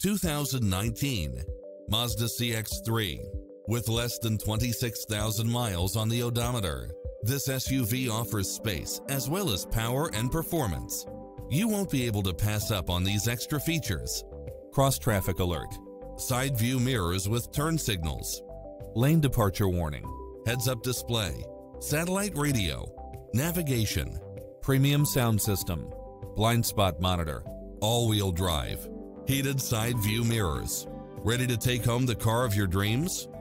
2019 Mazda CX-3. With less than 26,000 miles on the odometer, this SUV offers space as well as power and performance. You won't be able to pass up on these extra features: cross-traffic alert, side view mirrors with turn signals, lane departure warning, heads-up display, satellite radio, navigation, premium sound system, blind spot monitor, all-wheel drive, heated side view mirrors. Ready to take home the car of your dreams?